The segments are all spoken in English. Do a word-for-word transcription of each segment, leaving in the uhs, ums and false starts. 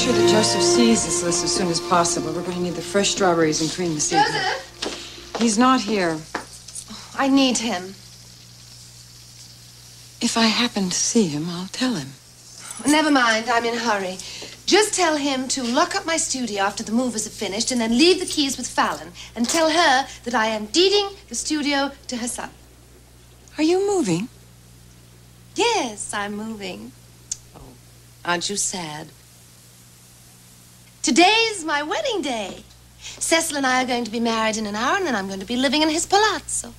sure that Joseph sees this list as soon as possible. We're going to need the fresh strawberries and cream this evening. Joseph! He's not here. Oh, I need him. If I happen to see him, I'll tell him. Never mind, I'm in a hurry. Just tell him to lock up my studio after the movers are finished and then leave the keys with Fallon and tell her that I am deeding the studio to her son. Are you moving? Yes, I'm moving. Oh, aren't you sad? Today's my wedding day. Cecil and I are going to be married in an hour, and then I'm going to be living in his palazzo.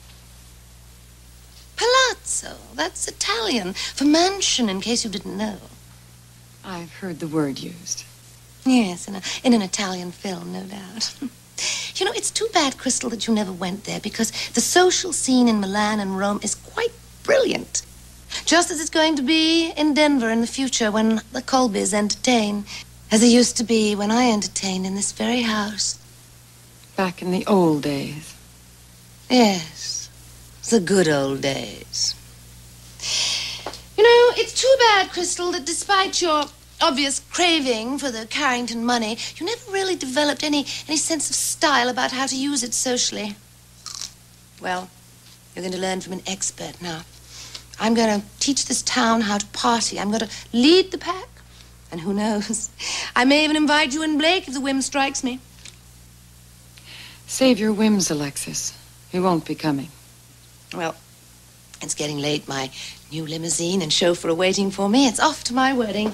Palazzo, that's Italian for mansion, in case you didn't know. I've heard the word used. Yes, in, a, in an Italian film, no doubt. You know, it's too bad, Crystal, that you never went there, because the social scene in Milan and Rome is quite brilliant. Just as it's going to be in Denver in the future when the Colbys entertain, as it used to be when I entertained in this very house. Back in the old days. Yes, the good old days. You know, it's too bad, Crystal, that despite your obvious craving for the Carrington money, you never really developed any, any sense of style about how to use it socially. Well, you're going to learn from an expert now. I'm going to teach this town how to party. I'm going to lead the pack. And who knows, I may even invite you and Blake if the whim strikes me. Save your whims, Alexis. He won't be coming. Well, it's getting late. My new limousine and chauffeur are waiting for me. It's off to my wedding.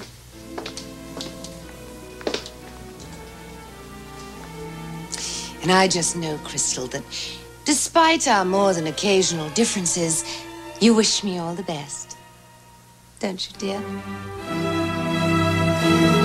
And I just know, Crystal, that despite our more than occasional differences, you wish me all the best. Don't you, dear?